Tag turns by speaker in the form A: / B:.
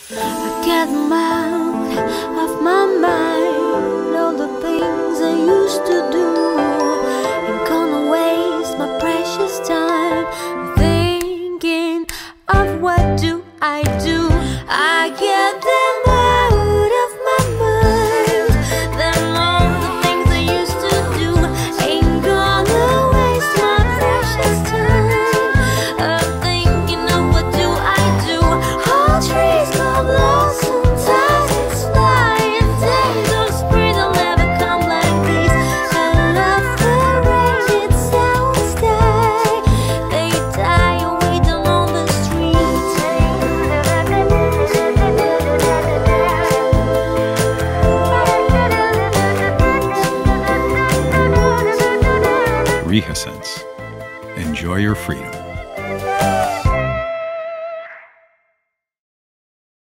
A: I get them out of my mind, all the things I used to do. I'm gonna waste my precious time thinking of what do I do. I get them out of my mind, them all the things I used to do. Ain't gonna waste my precious time thinking of what do I do. All trees go blossom, tides it's flying, days of spring will never come like these. I love the rain, it sounds die. They die away down on the streets.
B: REHASENSE. Enjoy your freedom.